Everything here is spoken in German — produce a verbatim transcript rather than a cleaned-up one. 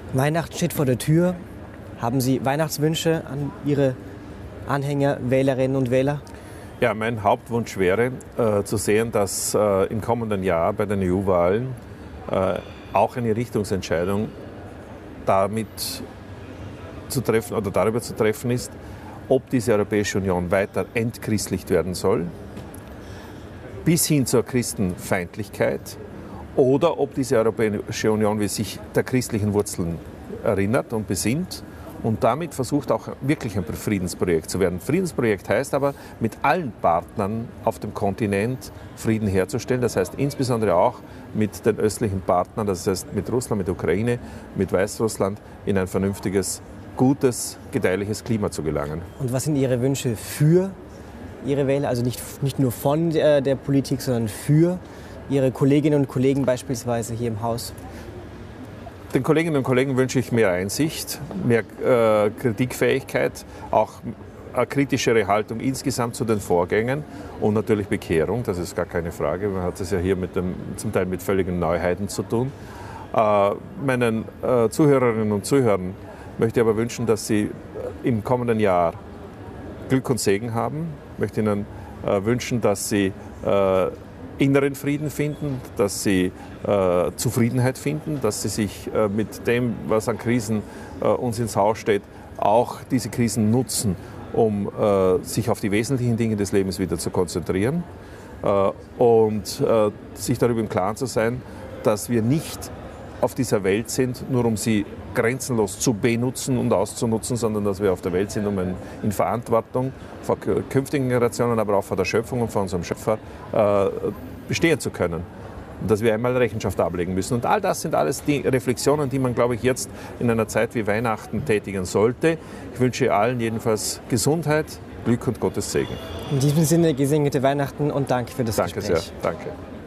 Weihnachten steht vor der Tür. Haben Sie Weihnachtswünsche an Ihre Anhänger, Wählerinnen und Wähler? Ja, mein Hauptwunsch wäre, äh, zu sehen, dass äh, im kommenden Jahr bei den E U-Wahlen äh, auch eine Richtungsentscheidung damit zu treffen oder darüber zu treffen ist, ob diese Europäische Union weiter entchristlicht werden soll, bis hin zur Christenfeindlichkeit, oder ob diese Europäische Union wie sich der christlichen Wurzeln erinnert und besinnt und damit versucht auch wirklich ein Friedensprojekt zu werden. Friedensprojekt heißt aber, mit allen Partnern auf dem Kontinent Frieden herzustellen. Das heißt insbesondere auch mit den östlichen Partnern, das heißt mit Russland, mit Ukraine, mit Weißrussland, in ein vernünftiges, gutes, gedeihliches Klima zu gelangen. Und was sind Ihre Wünsche für Ihre Wähler? Also nicht, nicht nur von der, der Politik, sondern für Ihre Kolleginnen und Kollegen beispielsweise hier im Haus? Den Kolleginnen und Kollegen wünsche ich mehr Einsicht, mehr äh, Kritikfähigkeit, auch eine kritischere Haltung insgesamt zu den Vorgängen und natürlich Bekehrung, das ist gar keine Frage. Man hat es ja hier mit dem, zum Teil mit völligen Neuheiten zu tun. Äh, meinen äh, Zuhörerinnen und Zuhörern möchte ich aber wünschen, dass sie im kommenden Jahr Glück und Segen haben. Ich möchte ihnen äh, wünschen, dass sie äh, inneren Frieden finden, dass sie äh, Zufriedenheit finden, dass sie sich äh, mit dem, was an Krisen äh, uns ins Haus steht, auch diese Krisen nutzen, um äh, sich auf die wesentlichen Dinge des Lebens wieder zu konzentrieren äh, und äh, sich darüber im Klaren zu sein, dass wir nicht auf dieser Welt sind, nur um sie grenzenlos zu benutzen und auszunutzen, sondern dass wir auf der Welt sind, um in Verantwortung vor künftigen Generationen, aber auch vor der Schöpfung und vor unserem Schöpfer äh, bestehen zu können. Und dass wir einmal Rechenschaft ablegen müssen. Und all das sind alles die Reflexionen, die man, glaube ich, jetzt in einer Zeit wie Weihnachten tätigen sollte. Ich wünsche allen jedenfalls Gesundheit, Glück und Gottes Segen. In diesem Sinne gesegnete Weihnachten und danke für das Danke Gespräch. Danke sehr. Danke.